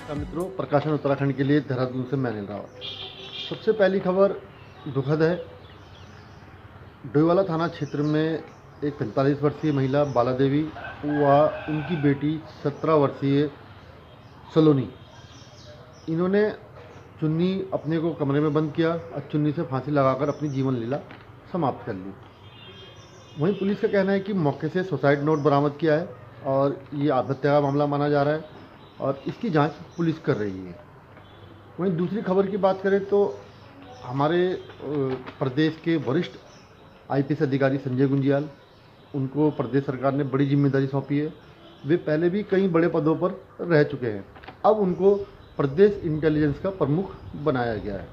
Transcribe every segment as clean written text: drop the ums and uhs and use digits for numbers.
नमस्कार मित्रों, प्रकाशन उत्तराखंड के लिए देहरादून से मैं अनिल रावत। सबसे पहली खबर दुखद है। डोईवाला थाना क्षेत्र में एक 45 वर्षीय महिला बाला देवी व उनकी बेटी 17 वर्षीय सलोनी, इन्होंने चुन्नी अपने को कमरे में बंद किया और चुन्नी से फांसी लगाकर अपनी जीवन लीला समाप्त कर ली। वहीं पुलिस का कहना है कि मौके से सुसाइड नोट बरामद किया है और ये आत्महत्या का मामला माना जा रहा है और इसकी जांच पुलिस कर रही है। वहीं दूसरी खबर की बात करें तो हमारे प्रदेश के वरिष्ठ आईपीएस अधिकारी संजय गुंजियाल, उनको प्रदेश सरकार ने बड़ी जिम्मेदारी सौंपी है। वे पहले भी कई बड़े पदों पर रह चुके हैं, अब उनको प्रदेश इंटेलिजेंस का प्रमुख बनाया गया है।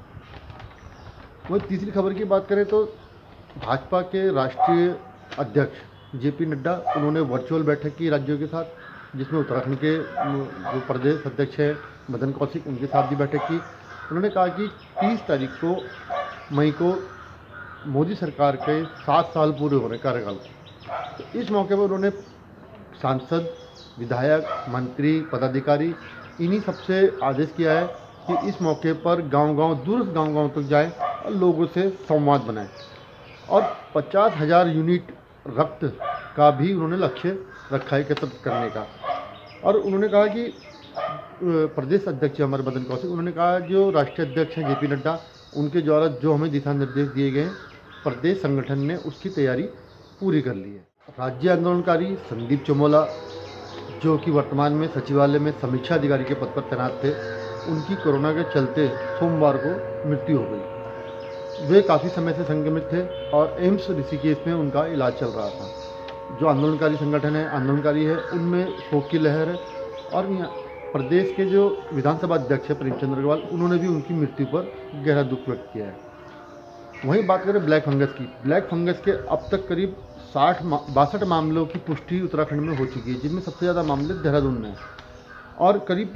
वहीं तीसरी खबर की बात करें तो भाजपा के राष्ट्रीय अध्यक्ष जेपी नड्डा, उन्होंने वर्चुअल बैठक की राज्यों के साथ, जिसमें उत्तराखंड के जो प्रदेश अध्यक्ष हैं मदन कौशिक, उनके साथ भी बैठक की। उन्होंने कहा कि 30 तारीख को मई को मोदी सरकार के 7 साल पूरे हो रहे कार्यकाल। तो इस मौके पर उन्होंने सांसद, विधायक, मंत्री, पदाधिकारी, इन्हीं सबसे आदेश किया है कि इस मौके पर गांव-गांव, दूरस्थ गांव-गांव तक जाएं और लोगों से संवाद बनाएं और 50,000 यूनिट रक्त का भी उन्होंने लक्ष्य रखा है एकत्रित करने का। और उन्होंने कहा कि प्रदेश अध्यक्ष हमारे मदन कौशिक, उन्होंने कहा जो राष्ट्रीय अध्यक्ष हैं जेपी नड्डा, उनके द्वारा जो हमें दिशा निर्देश दिए गए हैं, प्रदेश संगठन ने उसकी तैयारी पूरी कर ली है। राज्य आंदोलनकारी संदीप चमोला, जो कि वर्तमान में सचिवालय में समीक्षा अधिकारी के पद पर तैनात थे, उनकी कोरोना के चलते सोमवार को मृत्यु हो गई। वे काफ़ी समय से संक्रमित थे और एम्स ऋषिकेश में उनका इलाज चल रहा था। जो आंदोलनकारी संगठन है, आंदोलनकारी है, उनमें शोक की लहर है। और प्रदेश के जो विधानसभा अध्यक्ष है प्रेमचंद अग्रवाल, उन्होंने भी उनकी मृत्यु पर गहरा दुख व्यक्त किया है। वहीं बात करें ब्लैक फंगस की, ब्लैक फंगस के अब तक करीब 62 मामलों की पुष्टि उत्तराखंड में हो चुकी है, जिनमें सबसे ज़्यादा मामले देहरादून में हैं और करीब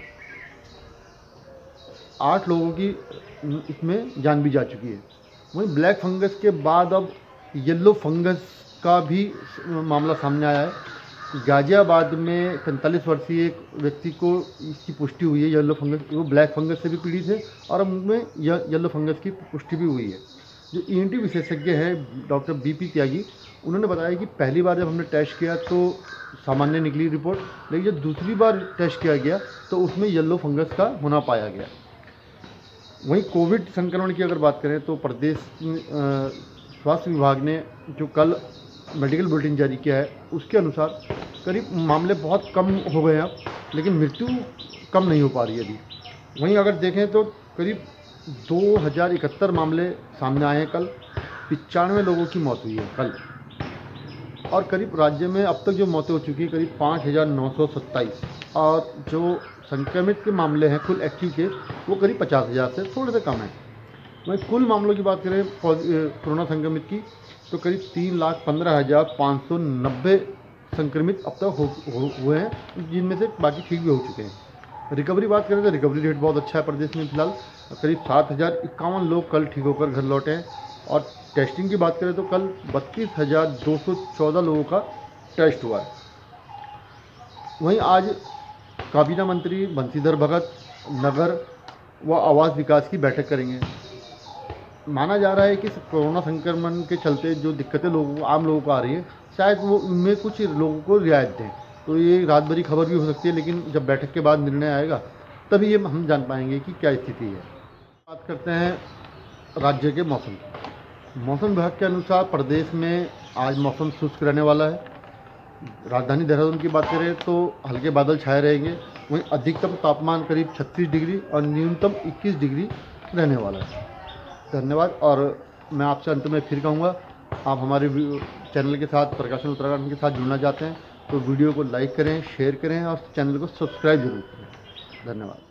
8 लोगों की इसमें जान भी जा चुकी है। वहीं ब्लैक फंगस के बाद अब येलो फंगस का भी मामला सामने आया है। गाजियाबाद में 45 वर्षीय एक व्यक्ति को इसकी पुष्टि हुई है येलो फंगस, वो ब्लैक फंगस से भी पीड़ित है और अब उनमें येलो फंगस की पुष्टि भी हुई है। जो ईएनटी विशेषज्ञ हैं डॉक्टर बीपी त्यागी, उन्होंने बताया कि पहली बार जब हमने टेस्ट किया तो सामान्य निकली रिपोर्ट, लेकिन जब दूसरी बार टेस्ट किया गया तो उसमें येलो फंगस का होना पाया गया। वहीं कोविड संक्रमण की अगर बात करें तो प्रदेश स्वास्थ्य विभाग ने जो कल मेडिकल बुलेटिन जारी किया है, उसके अनुसार करीब मामले बहुत कम हो गए हैं, लेकिन मृत्यु कम नहीं हो पा रही है अभी। वहीं अगर देखें तो करीब 2071 मामले सामने आए हैं कल, 95 लोगों की मौत हुई है कल, और करीब राज्य में अब तक जो मौतें हो चुकी है करीब 5927, और जो संक्रमित के मामले हैं कुल एक्टिव केस वो करीब 50,000 से थोड़े से कम हैं। वहीं कुल मामलों की बात करें कोरोना संक्रमित की तो करीब 3,15,590 संक्रमित अब तक हुए हैं, जिनमें से बाकी ठीक भी हो चुके हैं। रिकवरी बात करें तो रिकवरी रेट बहुत अच्छा है प्रदेश में फिलहाल, करीब 7,051 लोग कल ठीक होकर घर लौटे हैं। और टेस्टिंग की बात करें तो कल 32,214 लोगों का टेस्ट हुआ है। वहीं आज काबीना मंत्री बंशीधर भगत नगर व आवास विकास की बैठक करेंगे। माना जा रहा है कि कोरोना संक्रमण के चलते जो दिक्कतें आम लोगों को आ रही है, शायद वो उनमें कुछ लोगों को रियायत दें। तो ये रात भरी खबर भी हो सकती है, लेकिन जब बैठक के बाद निर्णय आएगा तभी ये हम जान पाएंगे कि क्या स्थिति है। बात करते हैं राज्य के मौसम की। मौसम विभाग के अनुसार प्रदेश में आज मौसम शुष्क रहने वाला है। राजधानी देहरादून की बात करें तो हल्के बादल छाए रहेंगे। वहीं अधिकतम तापमान करीब 36 डिग्री और न्यूनतम 21 डिग्री रहने वाला है। धन्यवाद। और मैं आपसे अंत में फिर कहूँगा, आप हमारे चैनल के साथ, प्रकाशन उत्तराखंड के साथ जुड़ना चाहते हैं तो वीडियो को लाइक करें, शेयर करें और चैनल को सब्सक्राइब जरूर करें। धन्यवाद।